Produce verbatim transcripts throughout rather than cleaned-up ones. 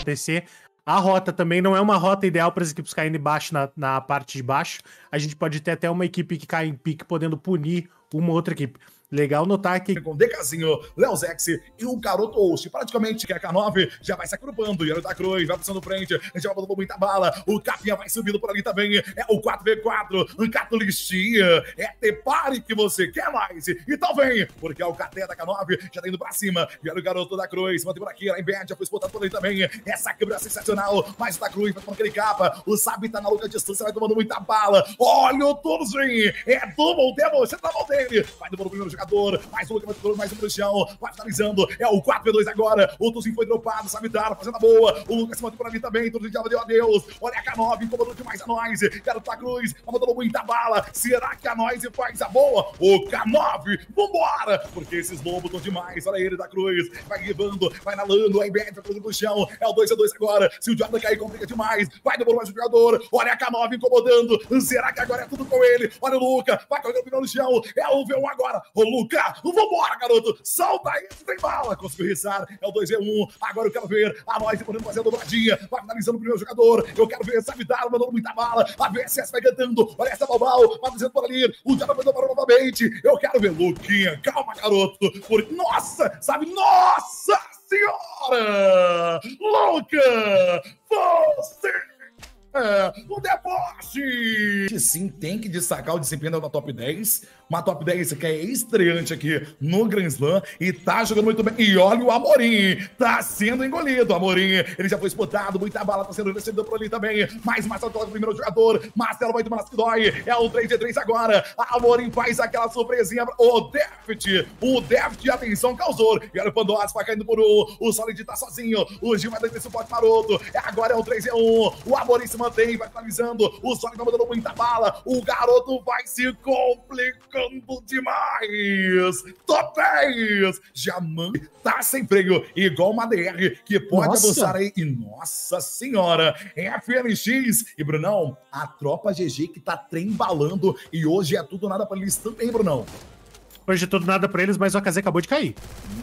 acontecer. A rota também não é uma rota ideal para as equipes caindo embaixo na, na parte de baixo. A gente pode ter até uma equipe que cai em pique, podendo punir uma outra equipe. Legal notar que... Com Decazinho, Leozex e o Garoto Host. Praticamente que a K nove já vai se agrupando. E da Cruz vai passando frente. Já vai dando muita bala. O Capinha vai subindo por ali também. É o quatro v quatro. O Catolistia. É Tepare que você quer mais. Então vem. Porque é o K T da K nove. Já tá indo pra cima. E olha o Garoto da Cruz. Mantém por aqui. A Embed já foi exportado por ali também. Essa câmera é sensacional. Mas o da Cruz vai tomando aquele capa. O Sabi tá na longa distância. Vai tomando muita bala. Olha o Turzinho. É Double Devil. Você tá na mão dele. Vai do primeiro jogador. Mais um, mais um no chão, vai finalizando, é o quatro v dois agora, o Tuzinho foi dropado, sabe dar, fazendo a boa, o Lucas se mantém por ali também, Tuzinho já deu adeus, olha a K nove, incomodou demais a nós, Garoto da Cruz, mandando muita bala, será que a nós faz a boa? O K nove, vambora, porque esses lobos estão demais, olha ele da Cruz, vai levando, vai nalando, a Embed vai fazendo no chão, é o dois a dois agora, se o Jordan cair, complica demais, vai demorar mais um jogador, olha a K nove incomodando, será que agora é tudo com ele? Olha o Luca, vai colocando o pneu no chão, é o V um agora, o Luca, vambora, garoto, solta isso, tem bala, conseguiu risar, é o dois v um, agora eu quero ver a nós podendo fazer a dobradinha, vai finalizando o primeiro jogador, eu quero ver, sabe dar, mandando muita bala, a V S S vai cantando, olha essa Balbal, vai fazendo por ali, o Jordan vai dobrar novamente, eu quero ver, Luquinha, calma, garoto, porque, nossa, sabe, nossa senhora, Luca, você... É, o deboche! Sim, tem que destacar o desempenho da top dez. Uma top dez que é estreante aqui no Grand Slam e tá jogando muito bem. E olha o Amorim, tá sendo engolido. O Amorim, ele já foi explotado, muita bala tá sendo recebida por ali também. Mais Marcelo coloca o primeiro jogador. Marcelo vai tomar nas que dói. É o três v três agora. A Amorim faz aquela surpresinha. O Deft, o Deft, atenção, causou. E olha o Pandora, vai caindo por um. O Solid tá sozinho. O Gil vai dar esse suporte maroto. É, agora é o três v um. O Amorim se mantém, vai finalizando. O Solid vai mandando muita bala. O garoto vai se complicando demais. Top dez. Jamã tá sem freio, igual uma D R que pode nossa. avançar aí. E nossa senhora, F N X. E Brunão, a tropa G G que tá trembalando. E hoje é tudo nada pra eles também, Brunão. Hoje é tudo nada pra eles, mas o A K Z acabou de cair.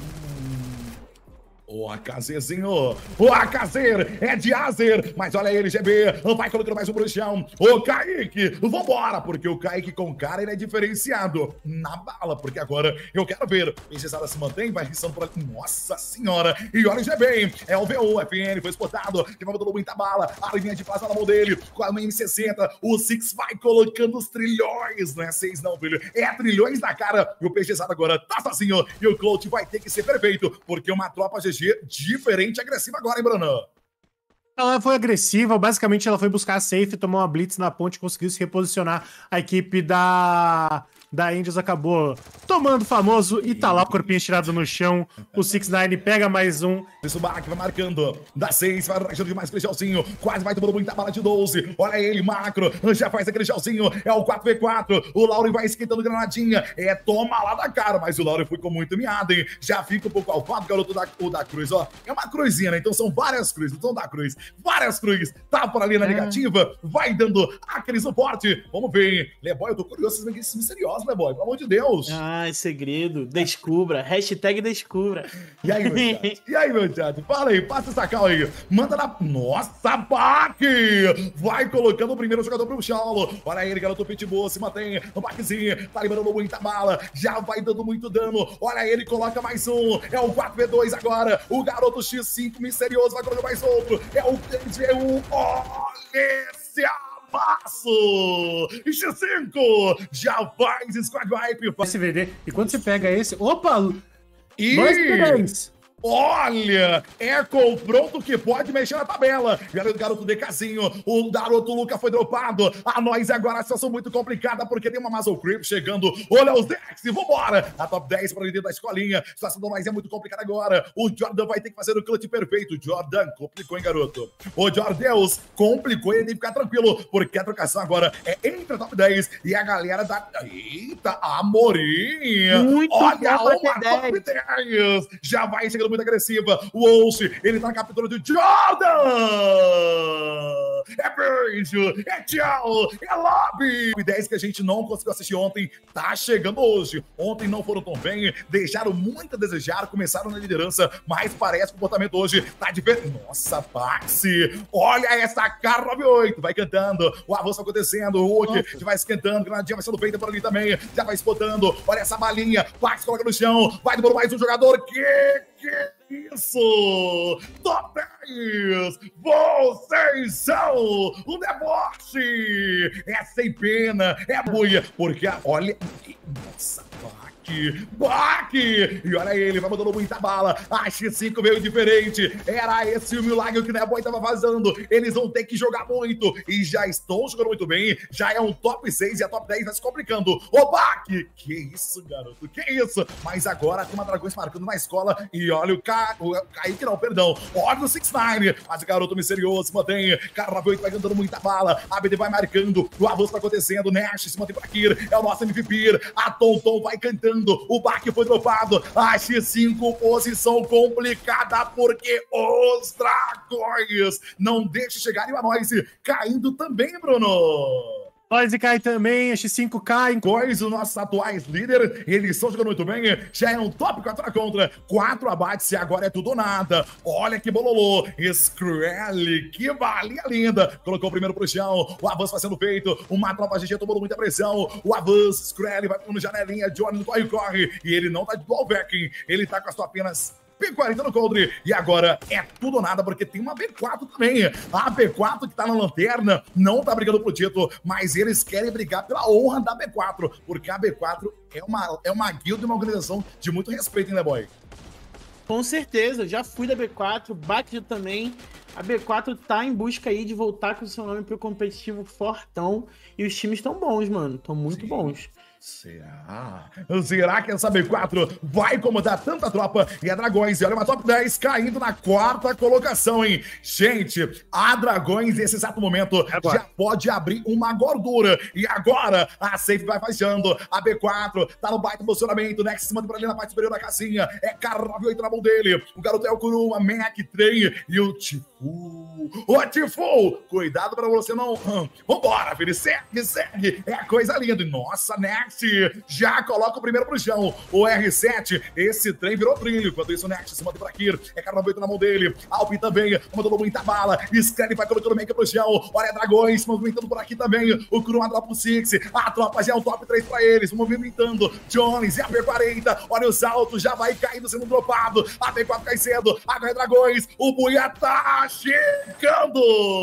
O AKZzinho, o A K Z é de Azer, mas olha ele, G B, vai colocando mais um pro chão, o Kaique, vambora, porque o Kaique com cara, ele é diferenciado na bala, porque agora eu quero ver, Peixezada se mantém, vai riscando por aqui, nossa senhora, e olha o G B, é o V um, F N, foi exportado, que vai mandando muita bala, a linha de plasma na mão dele, com a M sessenta, o Six vai colocando os trilhões, não é seis não, filho, é trilhões na cara, e o Peixezada agora tá sozinho, e o Clout vai ter que ser perfeito, porque uma tropa G G diferente e agressiva agora, hein, Bruno? Ela foi agressiva, basicamente ela foi buscar a safe, tomou uma blitz na ponte e conseguiu se reposicionar. A equipe da... da Angels acabou tomando o famoso e tá lá o corpinho estirado no chão. O six nine pega mais um. Isso, Bach vai marcando. Dá seis, vai rachando demais aquele gelzinho. Quase vai tomando muita bala de doze. Olha ele, macro. Já faz aquele gelzinho. É o quatro v quatro. O Lauri vai esquentando granadinha. É, toma lá da cara. Mas o Lauri foi com muito miado, hein? Já fica um pouco alfado, garoto da, o da Cruz, ó. É uma cruzinha, né? Então são várias cruzes. Não são da Cruz. Várias cruzes. Tá por ali na negativa. Vai dando aquele suporte. Vamos ver. Leboy, eu tô curioso. Vocês são misteriosos, Leboy. Pelo amor de Deus. Ai, segredo. Descubra. Hashtag descubra. E aí, meu chat? E aí, meu chat? Fala aí, passa essa cal aí. Manda na... Nossa, Baque! Vai colocando o primeiro jogador pro chão. Olha ele, garoto Pitbull, se mantém. O Baquezinho tá liberando muita bala. Já vai dando muito dano. Olha ele, coloca mais um. É o quatro v dois agora. O garoto X cinco misterioso vai colocar mais outro. É o três v um. Olha esse passo! X cinco! Já faz Squad Wipe! S V D. E quando você pega esse... Opa! E... dois três! Olha, é confronto que pode mexer na tabela. Garoto, garoto Decazinho, o garoto Luca foi dropado. A nós agora a situação muito complicada porque tem uma Muzzle Creep chegando. Olha os Dex, vambora. A top dez para dentro da escolinha. A situação do nós é muito complicada agora. O Jordan vai ter que fazer o clutch perfeito. Jordan complicou, hein, garoto? O Jordeus complicou e ele tem que ficar tranquilo porque a trocação agora é entre a top dez e a galera da... Eita, Amorim. Muito olha bom, uma top dez. Já vai chegando jogando muito agressiva. O Olse, ele tá na captura do Jordan! É beijo, é tchau, é lobby! O dez que a gente não conseguiu assistir ontem, tá chegando hoje. Ontem não foram tão bem, deixaram muito a desejar, começaram na liderança, mas parece que o comportamento hoje tá diferente. Nossa, Baxi! Olha essa K nove oito, vai cantando, o avanço acontecendo, o Hulk já vai esquentando, granadinha vai sendo feita por ali também, já vai explodando, olha essa balinha, Baxi coloca no chão, vai demorar mais um jogador, que que isso? Top dez! Vocês são um deboche! É sem pena, é buia, porque olha... Nossa, Baque! Baque! E olha ele, vai mandando muita bala. A X cinco veio diferente. Era esse o milagre que o Neboy tava vazando. Eles vão ter que jogar muito. E já estão jogando muito bem. Já é um top seis e a top dez vai se complicando. Ô, Baque! Que isso, garoto? Que isso? Mas agora tem uma Dragões marcando na escola. E olha o, Ca... o Kaique, não, perdão. Olha o seis nove. Mas o garoto misterioso mantém. Cara nove oito vai dando muita bala. A B D vai marcando. O avanço tá acontecendo. Nash se mantém por aqui. É o nosso M V P. A Tom Tom vai cantando. O Baque foi dropado. A X cinco, posição complicada, porque os Dragões não deixam chegar e a Noise caindo também, Bruno. Noise cai também, a X cinco cai. Dois dos nossos atuais líderes, eles estão jogando muito bem, já é um top quatro na contra, quatro abates e agora é tudo ou nada. Olha que bololô, Skrelly, que balinha linda, colocou o primeiro pro chão, o avanço vai sendo feito, uma tropa G G tomando muita pressão, o avanço, Skrelly vai no janelinha, Johnny no corre-corre, e ele não tá de wallbacking, ele tá com as apenas P quarenta no coldre, e agora é tudo ou nada, porque tem uma B quatro também. A B quatro que tá na lanterna, não tá brigando pro título, mas eles querem brigar pela honra da B quatro, porque a B quatro é uma, é uma guilda e uma organização de muito respeito, hein, né, boy? Com certeza, já fui da B quatro, Bate também. A B quatro tá em busca aí de voltar com o seu nome pro competitivo fortão, e os times estão bons, mano, estão muito Sim. bons. Será? Será que essa B quatro vai incomodar tanta tropa? E a Dragões, e olha uma top dez caindo na quarta colocação, hein? Gente, a Dragões, nesse exato momento, agora já pode abrir uma gordura. E agora, a Safe vai fechando. A B quatro tá no baita posicionamento. Next se manda pra ali na parte superior da casinha. É K nove oito na mão dele. O garoto é o Kuruma, Mac, Trem e o Titulo. Ô, Titulo, cuidado pra você não... Vambora, filho. Segue, segue. É coisa linda. Nossa, Next já coloca o primeiro pro chão. O R sete, esse trem virou brilho. Enquanto isso, o Next se mantém por aqui. É K nove oito na mão dele. Alpi também, mandando muita bala. Skrelly vai colocando o make pro chão. Olha, Dragões movimentando por aqui também. O Kuruma dropa o Six. A tropa já é um top três pra eles. Movimentando. Jones e a B quarenta. Olha o salto, já vai caindo, sendo dropado. A B quatro cai cedo. Agora é Dragões. O Buia tá chegando.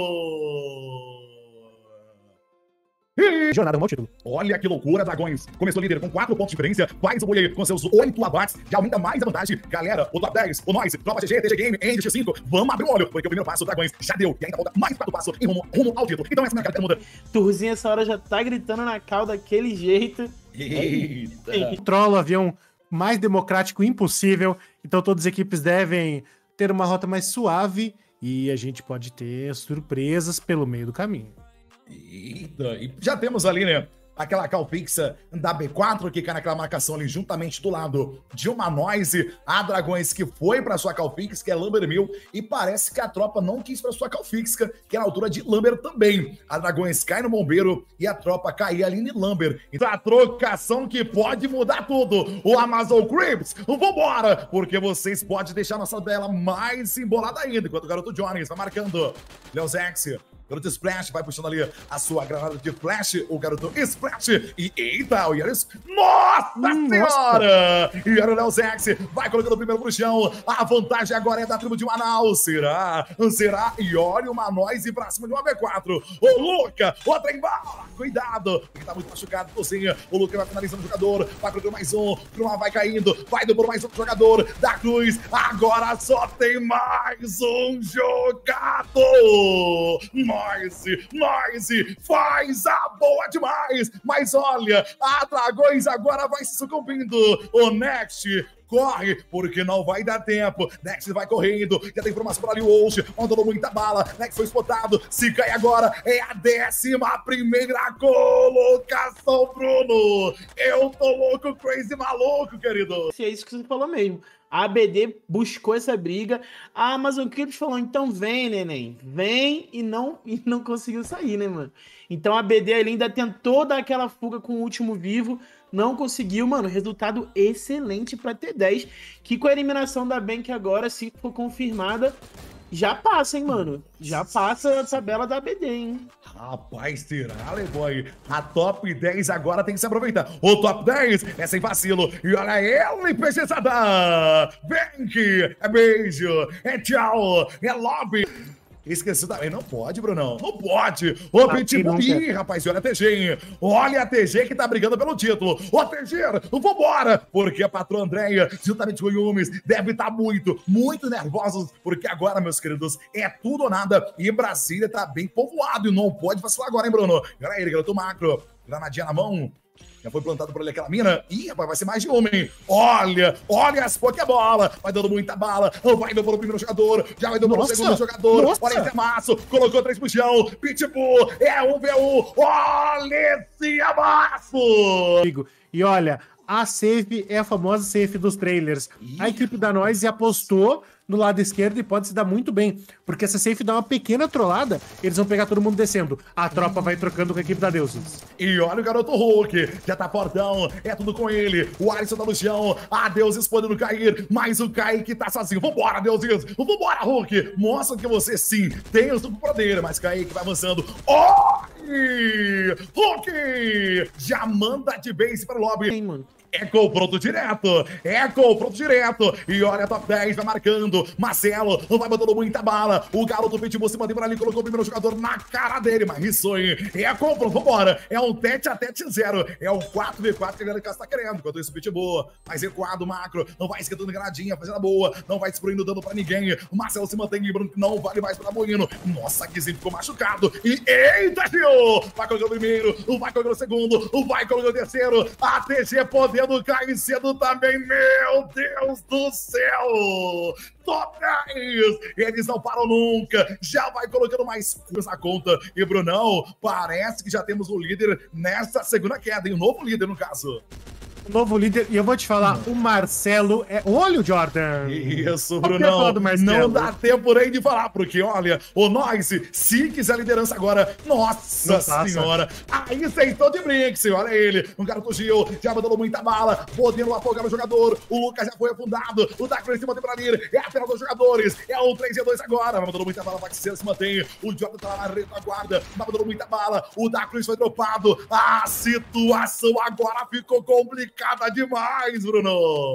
E... jornada rumo ao título. Olha que loucura, Dragões. Começou líder com quatro pontos de diferença. Faz o Buia com seus oito abates. Já aumenta mais a vantagem. Galera, o top dez, o Noise, Tropa G G, T G Game, N X cinco. Vamos abrir o olho, porque o primeiro passo, o Dragões já deu. E ainda falta mais quatro passos em rumo, rumo ao título. Então essa é a minha carta muda. Turzinha essa hora já tá gritando na cal daquele jeito. Eita. Trolla o avião mais democrático impossível. Então todas as equipes devem ter uma rota mais suave. E a gente pode ter surpresas pelo meio do caminho. Eita, e já temos ali, né, aquela cal fixa da B quatro que cai naquela marcação ali juntamente do lado de uma Noise, a Dragões que foi para sua cal fixa, que é Lumber Mill, e parece que a tropa não quis para sua cal fixa, que é na altura de Lumber também. A Dragões cai no bombeiro e a tropa cai ali em Lumber. Então a trocação que pode mudar tudo. O Amazon Crips, vambora, porque vocês podem deixar nossa bela mais embolada ainda, enquanto o garoto Jones vai marcando. Leozex, garoto Splash vai puxando ali a sua granada de flash, o garoto Splash, e eita, olha isso, nossa hum, senhora! Nossa. E olha o Leozex, vai colocando o primeiro pro chão, a vantagem agora é da tribo de Manaus, será? Será? E olha uma Noise pra cima de uma B quatro, o Luca, o trem bala, cuidado, porque tá muito machucado, Tozinha, o Luca vai finalizando o jogador, vai colocando mais um, Cruma vai caindo, vai dobrando mais um jogador, da Cruz, agora só tem mais um jogador! Noise, Noise, faz a boa demais, mas olha, a Dragões agora vai se sucumbindo, o Next corre, porque não vai dar tempo, Next vai correndo, já tem informação para ali o Olsh, mandou muita bala, Next foi spotado, se cai agora, é a décima primeira colocação, Bruno, eu tô louco, crazy maluco, querido. É isso que você falou mesmo. A B D buscou essa briga. A Amazon Clips falou, então vem, neném. Vem e não, e não conseguiu sair, né, mano? Então a B D ali ainda tentou dar aquela fuga com o último vivo. Não conseguiu, mano. Resultado excelente pra T dez. Que com a eliminação da Bank agora, se for confirmada, já passa, hein, mano? Já passa a tabela da B D, hein? Rapaz, será, Levoy? A top dez agora tem que se aproveitar. O top dez é sem vacilo. E olha ele, pesquisada! Bank! É beijo! É tchau! É lobby! Esqueci também, não pode, Brunão, não pode. O Pitbull, ih, rapaz, olha a T G, hein? Olha a T G que tá brigando pelo título. Ô, T G, vambora, porque a patroa Andréia, juntamente com o Yumis, deve estar muito, muito nervosos, porque agora, meus queridos, é tudo ou nada. E Brasília tá bem povoado e não pode vacilar agora, hein, Bruno? Olha ele, garoto macro, granadinha na mão. Já foi plantado por ali aquela mina. Ih, rapaz, vai ser mais de homem. Olha, olha as Pokébola. Vai dando muita bala. Vai dando para o primeiro jogador. Já vai dando para o segundo jogador. Nossa. Olha esse amasso. Colocou três pro chão. Pitbull. É um v um. Olha esse amasso. E olha, a safe é a famosa safe dos trailers. Ih, a equipe da Noise apostou no lado esquerdo e pode se dar muito bem, porque essa safe dá uma pequena trollada, eles vão pegar todo mundo descendo. A tropa vai trocando com a equipe da Deuses. E olha o garoto Hulk, já tá fortão, é tudo com ele. O Alisson tá no chão, a Deuses podendo cair, mas o Kaique tá sozinho. Vambora, Deuses, vambora, Hulk. Mostra que você sim tem o super poder, mas Kaique vai avançando. Oi! Hulk! Já manda de base para o lobby. Sim, mano. Eco, pronto direto. Eco, pronto direto. E olha, a top dez vai marcando. Marcelo vai botando muita bala. O garoto Pitbull se mantém por ali, colocou o primeiro jogador na cara dele. Mas isso aí. Eco, pronto, vambora. É um tete a tete zero. É um quatro v quatro que a galera está querendo. Enquanto isso, Pitbull mais recuado, macro. Não vai esquentando granadinha, fazendo a boa. Não vai destruindo dano pra ninguém. O Marcelo se mantém lembrando que não vale mais pra Moino. Nossa, que ficou machucado. E eita, tio! Vai colocando o primeiro. Vai colocando o segundo. Vai colocando o terceiro. A T G podendo cair cedo também, meu Deus do céu! Top dez! Eles não param nunca, já vai colocando mais coisas na conta. E Brunão, parece que já temos o líder nessa segunda queda, e o novo líder no caso. O novo líder, e eu vou te falar, o Marcelo é... Olha o Jordan! Isso, Brunão, não dá tempo nem de falar, porque olha, o Noise, se quiser a liderança agora, nossa senhora, aí vocês estão de brinks, olha ele, um garoto Gil, já mandando muita bala, podendo afogar o jogador, o Lucas já foi afundado, o Dacro em cima tem pra ir, é a final dos jogadores, é um três v dois agora, vai mandando muita bala, vai se mantém, o Jordan tá lá na retaguarda, vai mandando muita bala, o Dacro foi dropado, a situação agora ficou complicada. Cada demais, Bruno!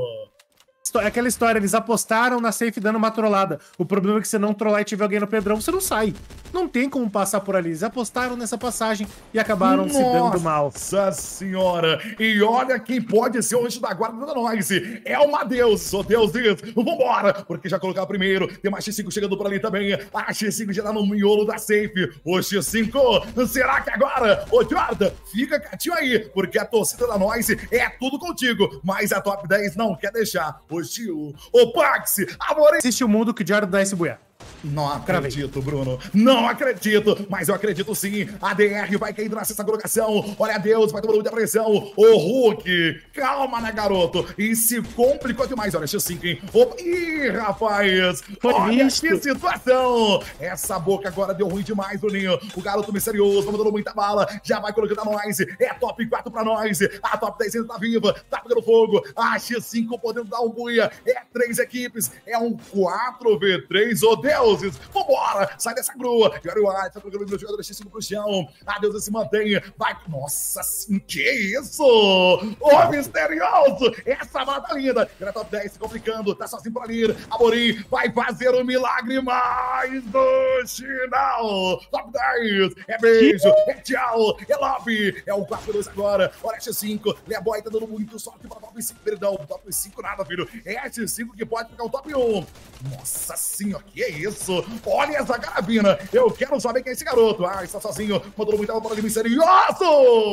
É aquela história, eles apostaram na safe dando uma trollada. O problema é que se não trollar e tiver alguém no pedrão, você não sai. Não tem como passar por ali. Eles apostaram nessa passagem e acabaram Nossa se dando mal. Nossa senhora! E olha quem pode ser o anjo da guarda da Noise. É uma Deus, o Deus diz. Vambora! Porque já colocar primeiro. Tem uma X cinco chegando por ali também. A X cinco já tá no miolo da safe. O X cinco, será que agora? Ô Jordan, fica quietinho aí. Porque a torcida da Noise é tudo contigo. Mas a top dez não quer deixar. O Gil, o Pax, amor. Existe um mundo que Jordan dá esse bué. Não acredito, Bruno. Não acredito. Mas eu acredito sim. A D R vai caindo na sexta colocação. Olha a Deus, vai tomando muita pressão. O Hulk. Calma, né, garoto? E se complicou demais. Olha, X cinco, hein? Opa. Ih, rapaz. Foi olha visto. que situação. Essa boca agora deu ruim demais, Bruninho. O garoto misterioso, vai mandando muita bala. Já vai colocando a Noise. É top quatro pra Noise. A top dez ainda tá viva. Tá pegando fogo. A X cinco podendo dar um buia. É três equipes. É um quatro v três. Oh, Deus. Vambora, sai dessa grua. E olha o Alisson, tá colocando o meu jogador X cinco pro chão. A Deus se mantém. Vai. Nossa, que isso? Ô, misterioso. Essa bala tá linda. Era top dez se complicando. Tá sozinho por ali. Amorim vai fazer o um milagre mais do final. Top dez. É beijo. É tchau. É lobby. É o quatro v dois agora. Olha X cinco. Leaboy tá dando muito sorte para top cinco. Perdão, top cinco nada, filho. É X cinco que pode ficar o top um. Nossa senhora, que é isso? Olha essa carabina. Eu quero saber quem é esse garoto. Ah, está sozinho. Mandou muita bola de misterioso.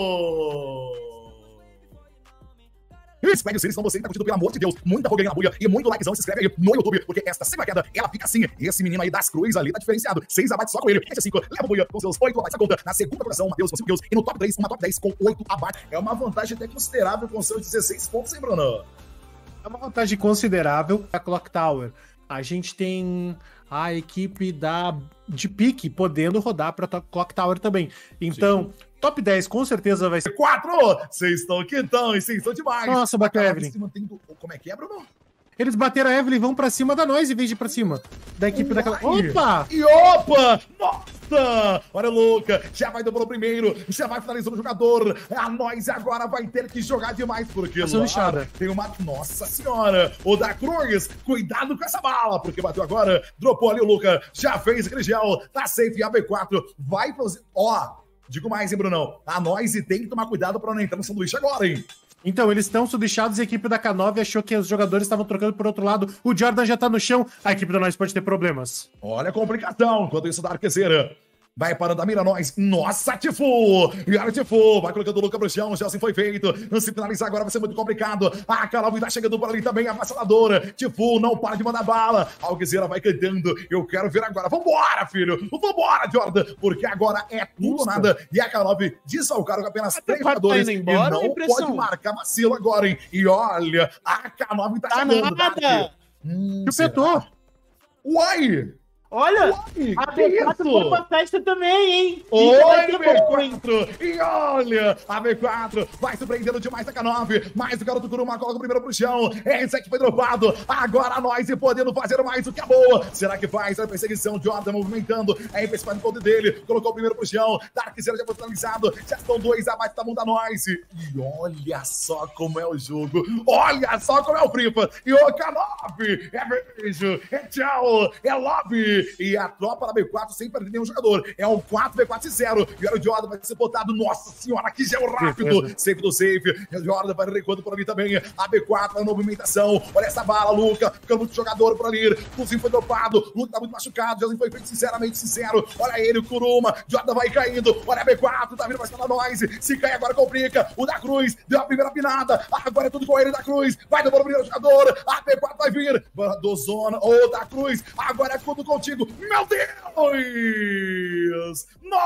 Espere o senão você que tá curtindo, pelo amor de Deus. Muita fogueirinha na buia e muito likezão. Se inscreve aí no YouTube, porque esta segunda queda, ela fica assim. Esse menino aí das cruzes ali tá diferenciado. Seis abates só com ele. Esse cinco leva a buia com seus oito abates a conta. Na segunda colocação, Matheus com cinco kills. E no top três, uma top dez com oito abates. É uma vantagem até considerável com seus dezesseis pontos, hein, Bruno? É uma vantagem considerável a Clock Tower. A gente tem a equipe da, de pique podendo rodar para Clock Tower também. Então, sim. Top dez com certeza vai ser... quatro! Vocês estão quentão e vocês estão demais. Nossa, bateu a Evelyn. Mantendo... Como é que é, Bruno? Eles bateram a Evelyn e vão pra cima da nós em vez de ir pra cima da equipe Uai. daquela... Opa! E opa! Nossa! Olha o Luca, já vai dobrou primeiro, já vai finalizando o jogador. A nós agora vai ter que jogar demais, porque lá tem uma... Nossa senhora! O da Cruz, cuidado com essa bala, porque bateu agora, dropou ali o Luca, já fez aquele gel, tá safe, A B quatro, vai pro... Ó, digo mais, hein, Brunão? A nós tem que tomar cuidado pra não entrar no sanduíche agora, hein? Então, eles estão subdeixados e a equipe da K nove achou que os jogadores estavam trocando por outro lado. O Jordan já tá no chão, a equipe da nós pode ter problemas. Olha a complicação, enquanto isso da arquezeira. Vai parando a mira, nós. Nossa, Tifo! E olha o Tifo, vai colocando o Luca pro chão, já assim foi feito. Se finalizar agora vai ser muito complicado. A K nove tá chegando por ali também, avassaladora. Tifo, não para de mandar bala. A Alquezeira vai cantando. Eu quero ver agora. Vambora, filho! Vambora, Jordan! Porque agora é tudo ou nada. E a K nove desfalcaram com apenas três jogadores. Tá embora, e não pode marcar vacilo agora, hein? E olha, a K nove tá, tá chegando. Nada! Hum, Chupetou! Uai! Olha, Uai, a B quatro foi pra festa também, hein? Oi, B quatro! E olha, a B quatro vai surpreendendo demais a K nove, mas o garoto Kuruma coloca o primeiro pro chão, esse aqui foi dropado, agora nós e podendo fazer mais do que a boa. Será que faz a perseguição? Jordan movimentando, a F S faz o conta dele, colocou o primeiro pro chão, Darkzera já foi finalizado, já estão dois abaixo da mão da nós. E olha só como é o jogo, olha só como é o Fripa, e o K nove, é beijo, é tchau, é lobby. E a tropa da B quatro sem perder nenhum jogador. É um quatro V quatro zero. E olha o Jordan vai ser botado. Nossa senhora, que gel rápido. Safe do safe. E o Jordan vai recuando por ali também. A B quatro, a movimentação. Olha essa bala, Luca. Ficando muito jogador por ali. Luzinho foi dropado. Luca tá muito machucado. Jordan foi feito sinceramente sincero. Olha ele, o Kuruma. Jordan vai caindo. Olha a B quatro. Tá vindo mais pra nós. Se cai agora complica. O da Cruz deu a primeira pinada. Agora é tudo com ele, da Cruz. Vai demorar o primeiro jogador. A B quatro vai vir. Do zona. Ô, da Cruz. Agora é tudo contigo. Meu Deus!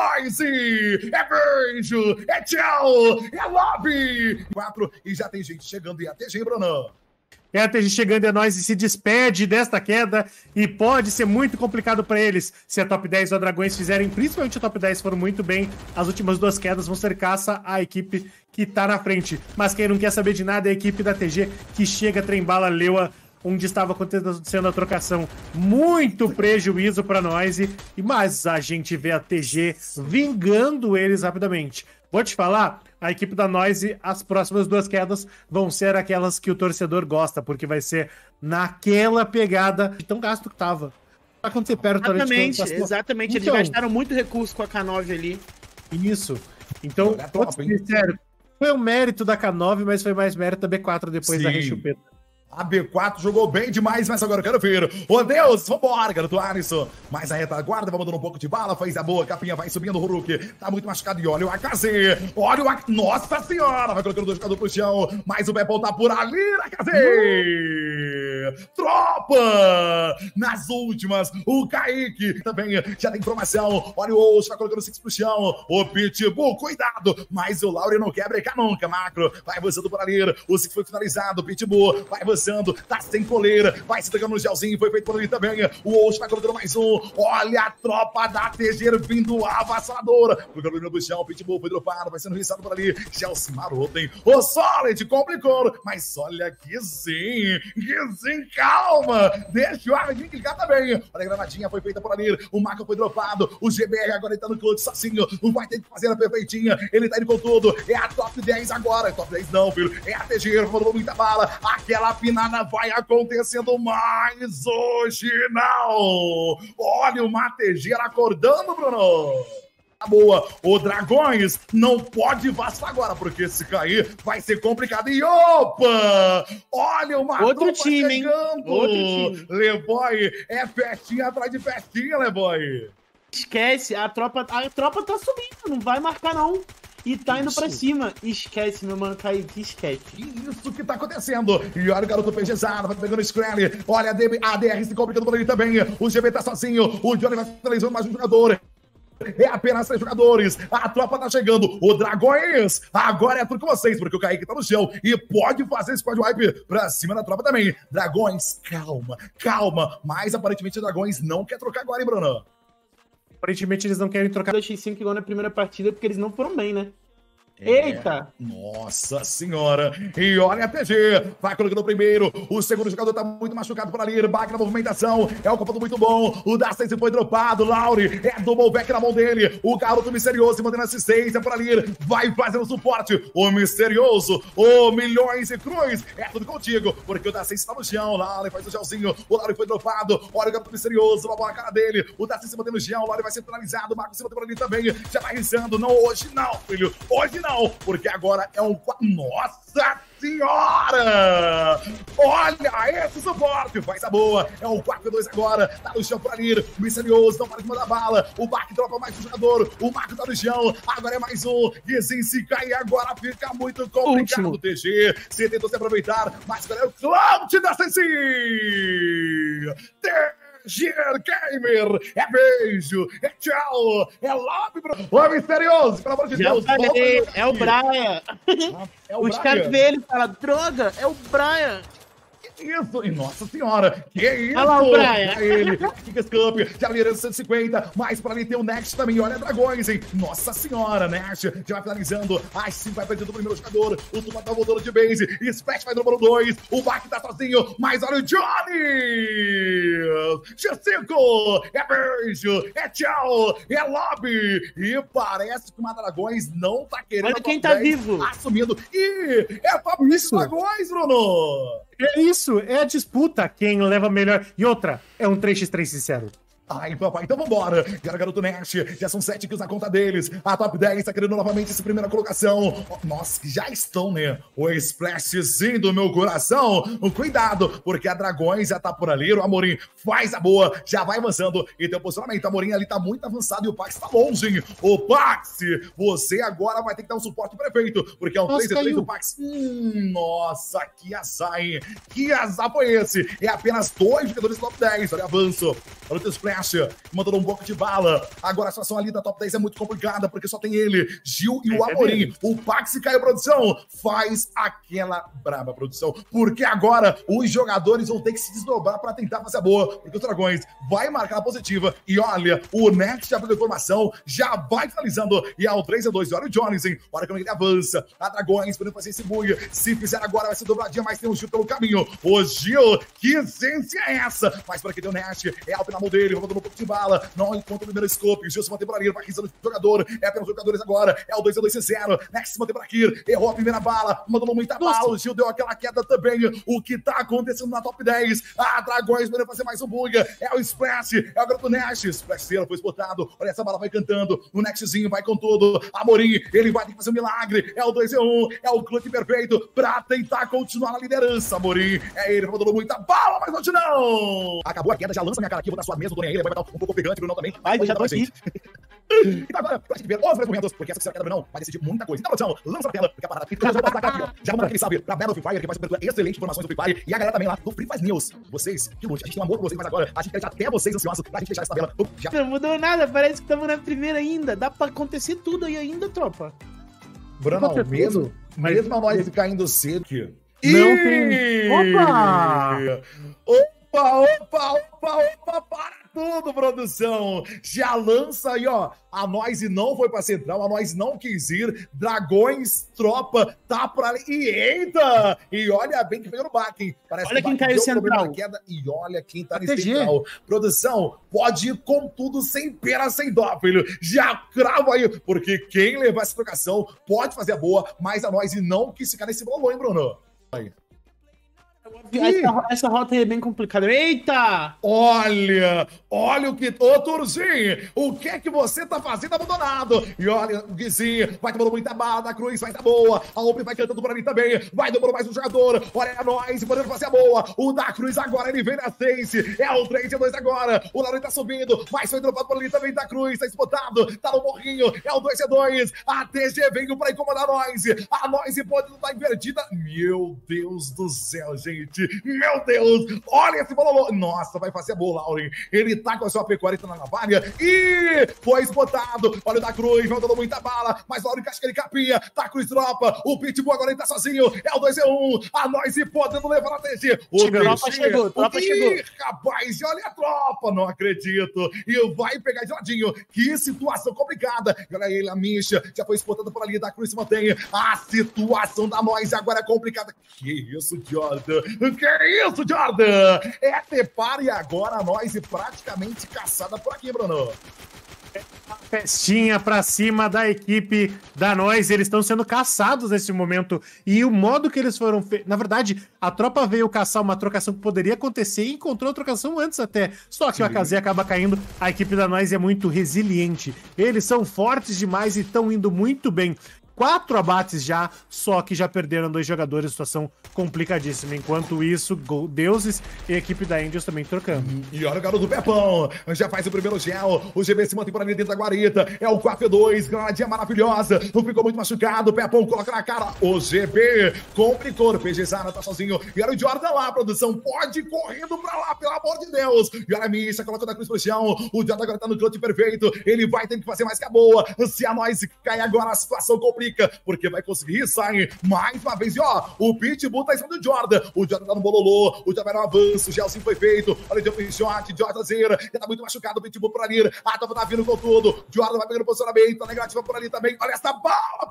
Nice! É beijo! É tchau! É lobby! Quatro, e já tem gente chegando em A T G, Brunão. É a T G chegando a nós e se despede desta queda e pode ser muito complicado para eles se a top dez ou a Dragões fizerem, principalmente a top dez foram muito bem, as últimas duas quedas vão ser caça à equipe que tá na frente. Mas quem não quer saber de nada é a equipe da T G que chega, trembala, leua, onde estava acontecendo a trocação. Muito prejuízo para nós, e, mas a gente vê a T G vingando eles rapidamente. Vou te falar, a equipe da Noise, as próximas duas quedas vão ser aquelas que o torcedor gosta, porque vai ser naquela pegada de tão gasto que tava. Vai acontecer perto... Exatamente, exatamente. Então, eles gastaram muito recurso com a K nove ali. Isso. Então, é top, sério, foi um mérito da K nove, mas foi mais mérito da B quatro depois Sim. da rechupeta. A B quatro jogou bem demais, mas agora eu quero ver. Oh, Deus, vambora, garoto Alisson. Mas a retaguarda vai mandando um pouco de bala, fez a boa, Capinha vai subindo o Hulk. Tá muito machucado e olha o A K Z. Olha o A K Z. Nossa senhora, vai colocando dois jogadores pro chão. Mas o Bepão tá por ali, A K Z. Uhum. Tropa! Nas últimas, o Kaique também já tem informação. Olha o Osh, vai colocando six pro chão. O Pitbull, cuidado. Mas o Lauri não quer brecar nunca, Macro. Vai avançando por ali. O six foi finalizado, o Pitbull vai avançando. Tá sem coleira, vai se pegando no gelzinho, foi feito por ali também. O Osh vai colocando mais um. Olha a tropa da T G vindo avassaladora. Colocando no chão, o Pitbull foi dropado, vai sendo riscado por ali. Gelson maroto, hein? O Solid complicou, mas olha que sim, que sim, calma. Deixa o Armin clicar também. Olha a granadinha foi feita por ali. O Marco foi dropado. O G B R agora ele tá no clutch sozinho. Não vai ter que fazer a perfeitinha. Ele tá indo com tudo. É a top dez agora. Top dez não, filho. É a T G, mandou muita bala. Aquela nada vai acontecendo mais hoje, não! Olha o Mategeira acordando, Bruno! Tá boa, o Dragões não pode vacilar agora, porque se cair vai ser complicado. E opa! Olha o Outro time, chegando! Hein? Outro time. Leboy, é festinha atrás de festinha, Leboy! Esquece, a tropa, a tropa tá subindo, não vai marcar não. E tá indo isso. pra cima. Esquece, meu mano, Kaique, esquece. Isso que tá acontecendo. E olha o garoto pegezado, vai pegando o Scrally. Olha a D R se complicando por ali também. O G B tá sozinho. O Johnny vai finalizando mais um jogador. É apenas três jogadores. A tropa tá chegando. O Dragões, agora é tudo com vocês, porque o Kaique tá no chão e pode fazer squad wipe pra cima da tropa também. Dragões, calma, calma. Mas aparentemente o Dragões não quer trocar agora, hein, Bruno? Aparentemente eles não querem trocar. dois por cinco igual na primeira partida, porque eles não foram bem, né? É. Eita! Nossa senhora! E olha a T G! Vai colocando o primeiro. O segundo jogador tá muito machucado por ali. Back na movimentação. É um comando muito bom. O da seis foi dropado. Lauri é double back na mão dele. O garoto misterioso mantendo assistência por ali. Vai fazendo suporte. O misterioso. O milhões e cruz. É tudo contigo. Porque o da seis está no chão. Lauri faz o gelzinho. O Lauri foi dropado. Olha o garoto misterioso. Uma bola na cara dele. O da seis se mantendo no chão. O Lauri vai ser finalizado. O Marco se mantém por ali também. Já vai risando. Não, hoje não, filho. Hoje não. Porque agora é um... Nossa senhora! Olha esse suporte! Faz a boa. É um quatro dois agora. Tá no chão por ali. Misterioso. Não para de mandar bala. O Marco dropa mais um jogador. O Marco tá no chão. Agora é mais um. Guizinho se cair agora fica muito complicado. Último. T G. Você tentou se aproveitar. Mas agora é o Cloud da Sensi. Gier Gamer, é beijo, é tchau, é love, bro. Ô, misterioso, pelo amor de Já Deus. falei, é o Brian. É o Os Brian. caras veem ele e falam, droga, é o Brian. Que isso? E nossa senhora, que isso? Olha lá o Brian. É ele, Kick Cup, já liderando cento e cinquenta, mas pra ali tem o Next também, olha Dragões, hein? Nossa senhora, Next já vai finalizando, as cinco vai perdendo o primeiro jogador, o Tuma tá voltando de base, Splash vai no número dois, o Bak tá sozinho, mas olha o Johnny! X cinco, é beijo, é tchau, é lobby, e parece que o Dragões não tá querendo... Olha quem tá vivo. Assumindo, e é Fabrício Dragões, Bruno! É isso, é a disputa quem leva melhor. E outra, é um três por três sincero. Ai, papai, então vambora. Cara, garoto Nest, já são sete kills na conta deles. A top dez tá querendo novamente essa primeira colocação. Oh, nossa, já estão, né? O splashzinho do meu coração. Cuidado, porque a Dragões já tá por ali. O Amorim faz a boa, já vai avançando. E tem o posicionamento. O Amorim ali tá muito avançado e o Pax tá longe, hein? O Pax, você agora vai ter que dar um suporte perfeito, porque é um três a três do Pax. Hum, nossa, que azar, hein? Que azar foi esse? É apenas dois jogadores do top dez. Olha, avanço. Olha o teu splash. Mandando um pouco de bala. Agora a situação ali da top dez é muito complicada, porque só tem ele, Gil e o Amorim. O Pax caiu, produção. Faz aquela braba, produção. Porque agora os jogadores vão ter que se desdobrar pra tentar fazer a boa. Porque os Dragões vai marcar a positiva. E olha, o Next já pegou informação, já vai finalizando. E é o três a dois. E olha o Jones, hein? Olha como ele avança. A Dragões podendo fazer esse bug. Se fizer agora, vai ser dobradinha, mas tem um Gil pelo caminho. O Gil, que essência é essa? Mas para que deu o Next, é alto na mão dele. Vamos um pouco de bala, não encontra o primeiro scope, o Gil se mantém por ali, vai risando o jogador, é apenas jogadores agora, é o dois a dois sincero, Next se mantém por aqui, errou a primeira bala, mandou muita Nossa. bala, o Gil deu aquela queda também, o que tá acontecendo na top dez, a Dragões podendo fazer mais um bug, é o Splash, é o garoto Next, Splash foi exportado, olha essa bala vai cantando, o Nextzinho vai com tudo, Amorim, ele vai ter que fazer um milagre, é o dois a um, é o clutch perfeito pra tentar continuar na liderança, Amorim, é ele, mandou muita bala, mas hoje não! Acabou a queda, já lança minha cara aqui, vou dar sua mesa, tô nem aí, vai botar um pouco ofegante, Bruno também. Vai, já tô aqui. Então agora, pra gente ver os argumentos, porque essa que será queda, Bruno, vai decidir muita coisa. Então, produção, lança na tela, porque a parada fica toda aqui, ó. Já manda aquele salve pra Battle Free Fire, que faz uma cobertura excelente, informações do Free Fire, e a galera também lá do Free Fire News. Vocês, que lute, a gente tem um amor por vocês, mas agora a gente quer deixar até vocês ansiosos pra gente fechar essa tabela. Já... Não mudou nada, parece que estamos na primeira ainda. Dá pra acontecer tudo aí ainda, tropa. Bruno, mesmo, mesmo a nós caindo cedo aqui. Não tem... Opa! Opa, opa, opa, opa, para tudo, produção. Já lança aí, ó, a nós e não foi pra central, a nós não quis ir, Dragões, tropa, tá por ali, e eita! E olha bem que veio no baque, hein? Parece olha que quem caiu central. Queda, e olha quem tá nesse central. Produção, pode ir com tudo, sem pena, sem dó, filho. Já crava aí, porque quem levar essa trocação pode fazer a boa, mas a nós e não quis ficar nesse bolão, hein, Bruno? Aí. Essa, essa rota aí é bem complicada. Eita! Olha, olha o que... Ô, Turzinho, o que é que você tá fazendo abandonado? E olha, o Guizinho vai tomando muita bala da Cruz, vai dar boa. A Open vai cantando por ali também. Vai demorando mais um jogador. Olha a nós, podendo fazer a boa. O da Cruz agora, ele vem na seis. É o três a dois agora. O Lauri tá subindo. Mas foi dropado por ali também da Cruz. Tá espotado. Tá no morrinho. É o dois a dois. A T G veio pra incomodar a nós. A nós pode não estar invertida. Meu Deus do céu, gente. gente. Meu Deus, olha esse bololô. Nossa, vai fazer a boa, Lauren. Ele tá com a sua P quarenta na navalha e foi botado. Olha o da Cruz, vai dando muita bala, mas Lauren acha que ele capinha. Tá Cruz dropa, o Pitbull agora ele tá sozinho. É o dois e um, a Noise podendo levar a T G. O tropa chegou, tropa chegou. Rapaz, olha a tropa, não acredito. E vai pegar de ladinho. Que situação complicada. E olha ele, a Misha, já foi exportada por ali, da Cruz se mantém. A situação da Noise agora é complicada. Que isso, Jordan? Que isso, Jordan? É Tepar e agora a Noise praticamente caçada por aqui, Bruno. Festinha pra cima da equipe da Noise, eles estão sendo caçados nesse momento, e o modo que eles foram feitos, na verdade, a tropa veio caçar uma trocação que poderia acontecer e encontrou a trocação antes até, só que Sim. o A K Z acaba caindo. A equipe da Noise é muito resiliente, eles são fortes demais e estão indo muito bem. Quatro abates já, só que já perderam dois jogadores, situação complicadíssima. Enquanto isso, Deuses e a equipe da Angels também trocando. E olha o garoto do Pepão, já faz o primeiro gel, o G B se mantém por ali dentro da guarita, é o quatro e dois, granadinha maravilhosa, não ficou muito machucado, o Pepão coloca na cara, o G B complicou, o P G Zara tá sozinho, e olha o Jordan lá, produção, pode correndo pra lá, pelo amor de Deus, e olha a Misha, coloca da Cruz pro chão, o Jordan agora tá no clutch perfeito, ele vai ter que fazer mais que a boa, se a Noise cai agora, a situação complica, porque vai conseguir sair mais uma vez. E ó, o Pitbull tá em cima do Jordan. O Jordan tá no bololô. O Jordan era um avanço. O gelzinho foi feito. Olha o jump shot. Jordan zera. Já tá muito machucado. O Pitbull por ali. A Tava tá vindo com tudo. Jordan vai pegando posicionamento. Tá negativa por ali também. Olha essa bala,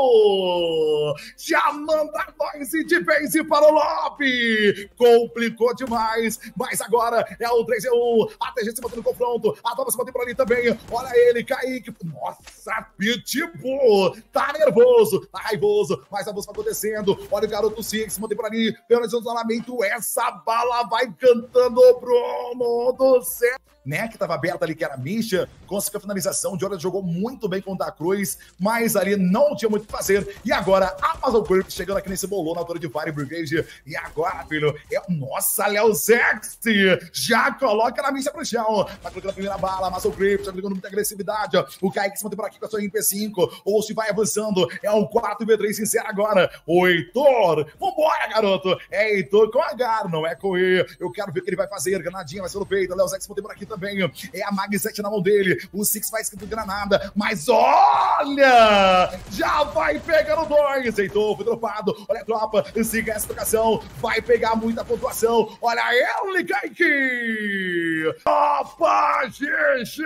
Pitbull. Já manda nós de vez para o lobby. Complicou demais. Mas agora é o três e um. A T G se mantém no confronto. A Tava se mantém por ali também. Olha ele, Kaique. Nossa, Pitbull. Tá nervoso, tá raivoso, mas a música acontecendo. Olha o garoto Six, se mantém por ali, pelo isolamento, essa bala vai cantando, Bruno do céu. Né, que tava aberta ali, que era a Misha, conseguiu a finalização. O Jordan jogou muito bem com o da Cruz, mas ali não tinha muito o que fazer. E agora, a Amazon Group chegando aqui nesse bolão na altura de Fire Brigade. E agora, filho, é... Nossa, Léo Sexy já coloca na Misha pro chão. Tá colocando a primeira bala, a Amazon Group, já ligando muita agressividade. Ó. O Kaique se mantém por aqui com a sua M P cinco. Ou se vai avançando, é um quatro V três sincero agora. O Heitor, vambora, garoto. É Heitor com H, não é com E. Eu quero ver o que ele vai fazer. Granadinha vai ser no peito. Léo Sexy se mantém por aqui também. É a Mag sete na mão dele. O Six vai escrito granada. Mas olha! Já vai pegando dois. Heitor foi dropado. Olha a tropa. Siga essa trocação. Vai pegar muita pontuação. Olha ele, Kaique! Tropa G G!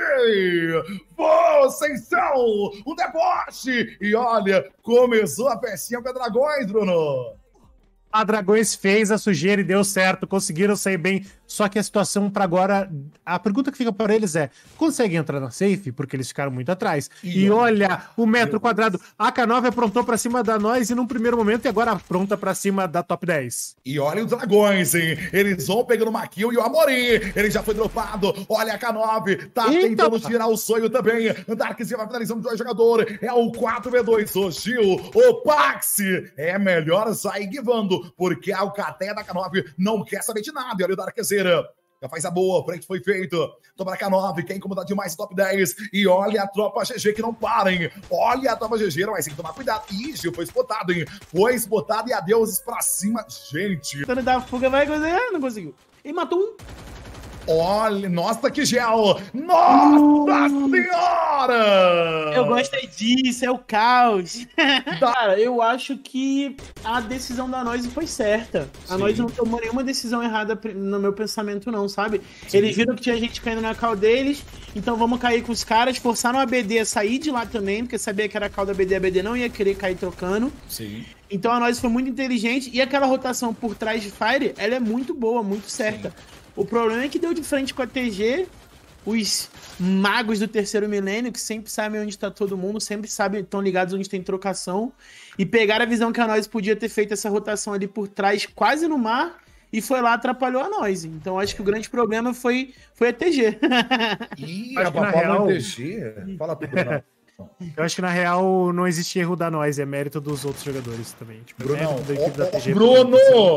Vocês são o deboche! E olha, começou a pecinha com a Dragões, Bruno. A Dragões fez a sujeira e deu certo, conseguiram sair bem, só que a situação para agora, a pergunta que fica para eles é, conseguem entrar na safe? Porque eles ficaram muito atrás. E, e olha, o metro quadrado, a K nove aprontou para cima da Noise num primeiro momento e agora apronta para cima da top dez. E olha os Dragões, hein? Eles vão pegando uma kill e o Amorim, ele já foi dropado, olha a K nove, tá Eita. tentando tirar o sonho também. Darkzinho vai finalizando dois jogadores, é o quatro V dois, o Gil, o Paxi, é melhor sair guivando, porque a Alcateia da K nove não quer saber de nada. E olha o Darkzeira. Já faz a boa, frente foi feito. Toma a K nove, quer incomodar demais o top dez. E olha a tropa G G que não para, hein? Olha a tropa G G, mas tem que tomar cuidado. Ih, Gil foi spotado, hein? Foi spotado e adeus pra cima. Gente. Tentando dar fuga, vai conseguir. Não conseguiu. E matou um. Olha, nossa, que gel! Nossa uh, senhora! Eu gosto disso, é o caos. Cara, eu acho que a decisão da Noise foi certa. A Sim. Noise não tomou nenhuma decisão errada no meu pensamento, não, sabe? Sim. Eles viram que tinha gente caindo na cal deles, então vamos cair com os caras, forçaram a B D a sair de lá também, porque sabia que era a cal da B D, a B D não ia querer cair trocando. Sim. Então a Noise foi muito inteligente, e aquela rotação por trás de Fire, ela é muito boa, muito certa. Sim. O problema é que deu de frente com a T G, os magos do terceiro milênio, que sempre sabem onde tá todo mundo, sempre sabem, estão ligados onde tem trocação, e pegaram a visão que a Noise podia ter feito essa rotação ali por trás, quase no mar, e foi lá, atrapalhou a Noise. Então acho que o grande problema foi, foi a T G. Ih, a papai real... T G? Fala tudo, não. Eu acho que na real não existe erro da Noise, é mérito dos outros jogadores também. Tipo, Bruno, é mérito da equipe oh, da T G. Bruno!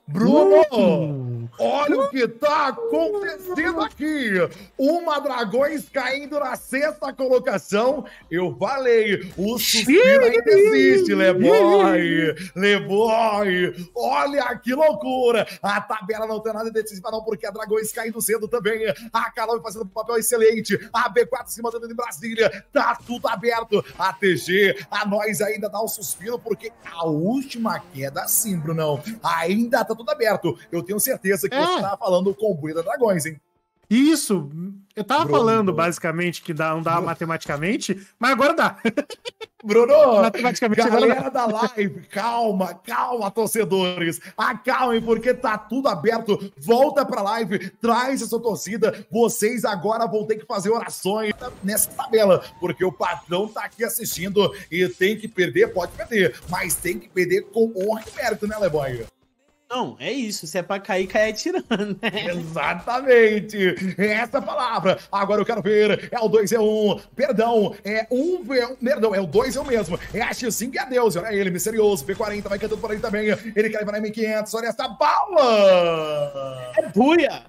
Bruno, Uh! olha o que tá acontecendo aqui. Uma Dragões caindo na sexta colocação. Eu falei, o suspiro ainda existe, Leboy. Leboy, olha que loucura. A tabela não tem nada decisiva não, porque a Dragões caindo cedo também. A Calão fazendo um papel excelente. A B quatro se mandando em Brasília. Tá tudo aberto. A T G, a nós ainda dá um suspiro, porque a última queda, sim, Brunão, ainda tá tudo aberto. Eu tenho certeza que É. você tava falando com o Buia da Dragões, hein? Isso, eu tava Bruno. falando basicamente que dá, não dá matematicamente, mas agora dá. Bruno, Matematicamente agora galera da live, calma, calma, torcedores. Acalmem, porque tá tudo aberto. Volta pra live, traz a sua torcida. Vocês agora vão ter que fazer orações nessa tabela, porque o patrão tá aqui assistindo e tem que perder, pode perder, mas tem que perder com honra e mérito, né, Leboy? Não, é isso. Se é pra cair, cai atirando, né? Exatamente! Essa palavra. Agora eu quero ver. É o dois é um. Perdão, é um V um. Perdão, é o dois é um mesmo. É a X cinco e a Deus. Olha ele, misterioso. P quarenta vai cantando por aí também. Ele quer levar na M quinhentos. Olha essa bala! É buia!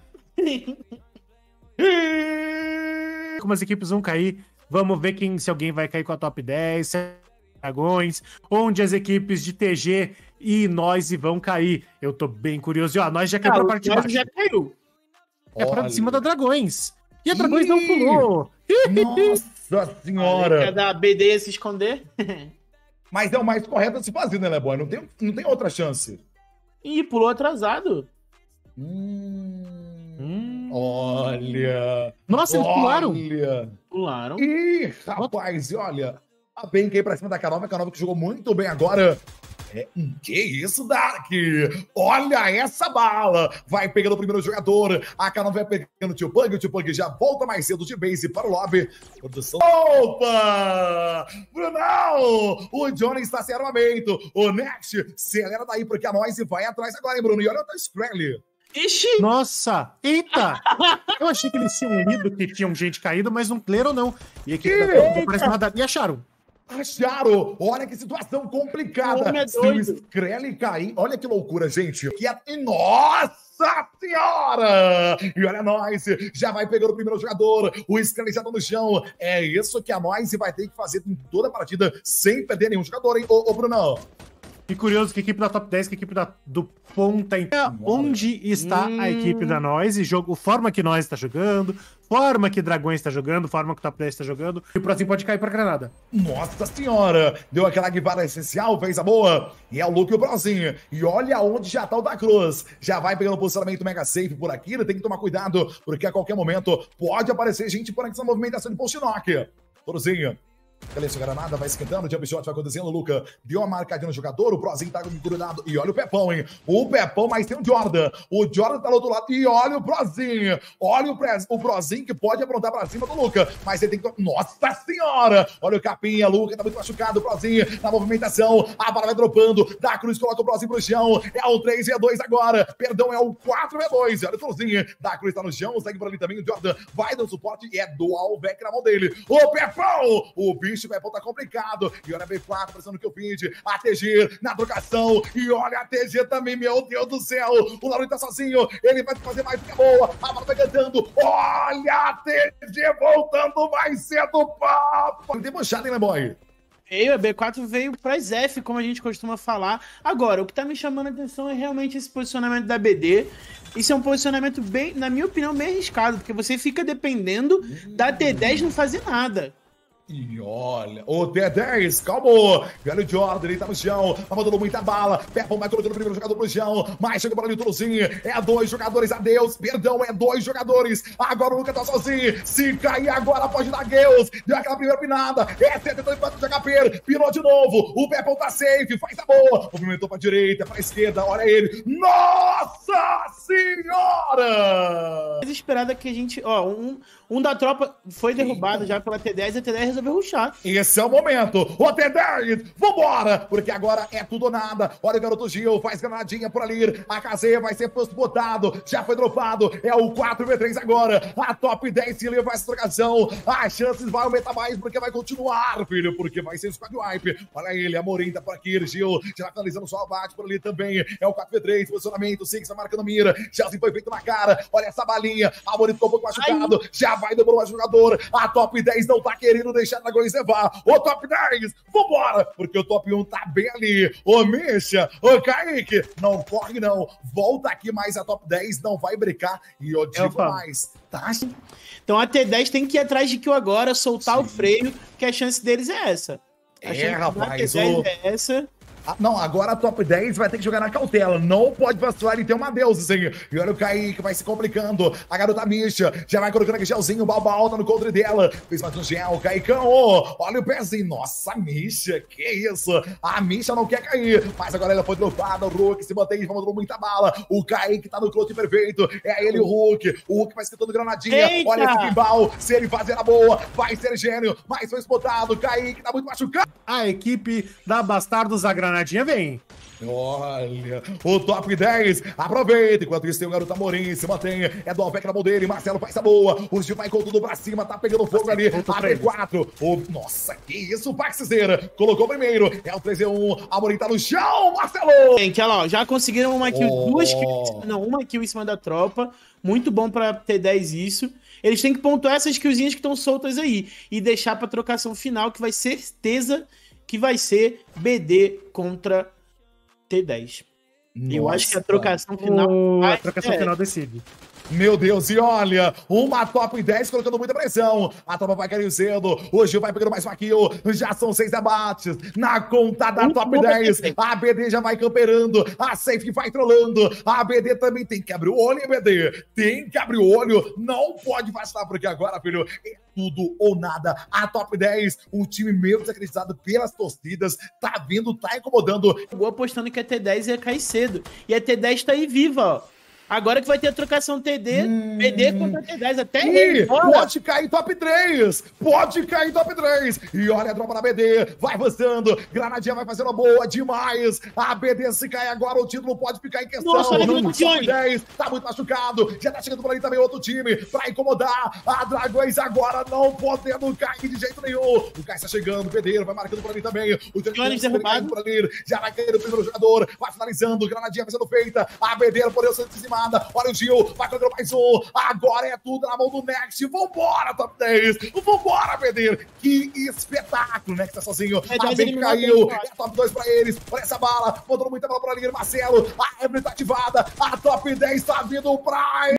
Como as equipes vão cair, vamos ver quem, se alguém vai cair com a top dez, se é Dragões, onde as equipes de T G e nós vão cair. Eu tô bem curioso. E ó, nós já caiu pra parte de baixo. já caiu. É pra Olha. cima da Dragões. E a Dragões Ih! não pulou. Nossa senhora! Quer da B D ia se esconder? Mas é o mais correto a se fazer, né, Leboy? Não tem, não tem outra chance. Ih, pulou atrasado. Hum, Hum. olha. Nossa, eles pularam. Olha. Pularam. Ih, rapaz, e olha. A bem que aí pra cima da K nove, a K nove que jogou muito bem agora. É, hum, que isso, Dark? Olha essa bala! Vai pegando o primeiro jogador. A K nove vai pegando o Tio Pug. O Tio Pug já volta mais cedo de base para o lobby. Produção. Opa! Brunão! O Johnny está sem armamento. O Next acelera daí, porque a Noise vai atrás agora, hein, Bruno? E olha o Screlly. Ixi! Nossa! Eita! Eu achei que eles tinham lido que tinham gente caído, mas não leram, não. E a equipe da Dragões parece nada. E acharam. Acharam! Olha que situação complicada! O homem é Se o doido. Screlly cair, olha que loucura, gente! Que é... Nossa senhora! E olha a Noise, já vai pegando o primeiro jogador, o Screlly já tá no chão. É isso que a Noise vai ter que fazer em toda a partida, sem perder nenhum jogador, hein, ô, ô Brunão? E curioso que a equipe da top dez, que a equipe da, do Ponta... É onde está Hum. a equipe da Noise, jogo, forma que nós está jogando, forma que Dragões está jogando, forma que o top dez está jogando, e o próximo pode cair pra Granada. Nossa senhora! Deu aquela guivada essencial, fez a boa. E é o Luke e o Brozinho. E olha onde já tá o da Cruz. Já vai pegando o posicionamento mega safe por aqui. Ele tem que tomar cuidado, porque a qualquer momento pode aparecer gente por aqui nessa movimentação de post knock. Brozinho. Beleza, Granada vai esquentando, o jump shot vai acontecendo, o Luca deu uma marcadinha no jogador, o Prozinho tá grudado, e olha o Pepão, hein, o Pepão, mas tem o Jordan, o Jordan tá do outro lado, e olha o Prozinho, olha o, Pre... o Prozinho que pode aprontar pra cima do Luca, mas ele tem que, nossa senhora, olha o Capinha, Luca tá muito machucado, o Prozinho na movimentação, a bola vai dropando, da Cruz coloca o Prozinho pro chão, é o três v dois agora, perdão, é o quatro v dois, olha o Prozinho, da Cruz tá no chão, segue por ali também, o Jordan vai dando suporte, e é dual back na mão dele, o Pepão, o bicho vai tá complicado, e olha a B quatro pressão no que eu pedi, a T G na trocação, e olha a T G também, meu Deus do céu, o Lauro tá sozinho, ele vai fazer mais, fica boa, a bola vai cantando, olha a T G voltando mais cedo, papo, debochado, hein, boy? Veio, a B quatro veio pra F, como a gente costuma falar. Agora, o que tá me chamando a atenção é realmente esse posicionamento da B D. Isso é um posicionamento bem, na minha opinião, bem arriscado, porque você fica dependendo da T dez não fazer nada. E olha, o T dez, calma, velho Jordan, ele tá no chão, tá mandando muita bala, Pepão vai colocando o primeiro jogador pro chão, mas chega para o Titulozinho, é dois jogadores, adeus, perdão, é dois jogadores, agora o Lucas tá sozinho, se cair agora pode dar Deus, deu aquela primeira pinada, é setenta e quatro de H P, pinou de novo, o Pepão tá safe, faz a boa, movimentou pra direita, pra esquerda, olha ele, nossa senhora! Desesperada que a gente, ó, um, um da tropa foi derrubado já pela T dez, e a T dez resolver rushar. Esse é o momento. O T dez, vambora, porque agora é tudo ou nada. Olha o garoto Gil, faz granadinha por ali. A K Z vai ser botado, já foi dropado. É o quatro v três agora. A top dez se leva essa trocação. As chances vai aumentar mais, porque vai continuar, filho, porque vai ser squad wipe. Olha ele, Amorim tá por aqui, Gil já vai finalizando só o abate por ali também. É o quatro v três, posicionamento, Six vai marcando mira. Chelsea foi feito na cara. Olha essa balinha. Amorim ficou um pouco machucado. Ai. Já vai dobrou mais jogador. A top dez não tá querendo deixar Dragões levar. O top dez, vambora, porque o top um tá bem ali. Ô Misha, ô Kaique, não corre não. Volta aqui mais a top dez, não vai brincar. E eu digo é mais, tá? Então a T dez tem que ir atrás de kill agora, soltar Sim. o freio, que a chance deles é essa. A é, chance rapaz. T dez o... é essa. Ah, não, agora a top dez vai ter que jogar na cautela. Não pode vacilar e ter uma deusa, assim. E olha o Kaique, vai se complicando. A garota Misha já vai colocando aqui gelzinho. Balba alta no contra dela. Fez mais um gel. Caicão, oh, olha o pezinho. Nossa, Misha, que isso? A Misha não quer cair. Mas agora ela foi dropada. O Hulk se mantém, mandou muita bala. O Kaique tá no close perfeito. É ele o Hulk. O Hulk vai escutando granadinha. Eita! Olha esse pinball. Se ele fazer a boa, vai ser gênio. Mas foi spotado. Kaique tá muito machucado. A equipe da Bastardos da Granadinha vem. Olha, o top dez, aproveita. Enquanto isso tem o garoto Amorim, se mantém. É do Alvec na mão dele, Marcelo faz a boa. O Gil vai com tudo pra cima, tá pegando fogo ali. A P quatro, o... nossa, que isso, o Paxizeira colocou primeiro. É o três v um, Amorim tá no chão, Marcelo. Gente, olha lá, já conseguiram uma kill, oh. duas kills, não, uma kill em cima da tropa. Muito bom pra T dez isso. Eles têm que pontuar essas killzinhas que estão soltas aí e deixar pra trocação final, que vai ser certeza que vai ser B D contra T dez. Nossa. Eu acho que a trocação final... Oh, a trocação é. final decide. Meu Deus, e olha, uma top dez colocando muita pressão. A tropa vai caindo cedo. O Gil vai pegando mais uma kill. Já são seis abates. Na conta da uh, top dez. A B D já vai camperando. A Safe vai trolando. A B D também tem que abrir o olho, hein, B D? Tem que abrir o olho. Não pode vacilar, porque agora, filho, é tudo ou nada. A top dez, um time meio desacreditado pelas torcidas. Tá vindo, tá incomodando. Eu apostando que a T dez ia cair cedo. E a T dez tá aí viva, ó. Agora que vai ter a trocação T D, hum, B D contra T dez, até ele. Pode cair top três, pode cair top três. E olha a tropa da B D, vai avançando, Granadinha vai fazendo boa demais. A B D se cai agora, o título pode ficar em questão. Nossa, olha o top dez tá muito machucado, já tá chegando por ali também outro time pra incomodar. A Dragões agora não podendo cair de jeito nenhum. O Kai está chegando, o Pedreiro vai marcando por ali também. O Jones derrubado por ali, já vai cair o primeiro jogador, vai finalizando, Granadinha vai sendo feita. A B D por ser dizimada. Olha o Gil, vai colocando mais um. Agora é tudo na mão do Next. Vambora, top dez. Vambora, Pedreiro. Que espetáculo, né? Que tá sozinho. É, a B caiu. É top dois pra eles. Olha essa bala. Mandando muita bala pra ali. Marcelo. A Epica tá ativada. A top dez tá vindo pra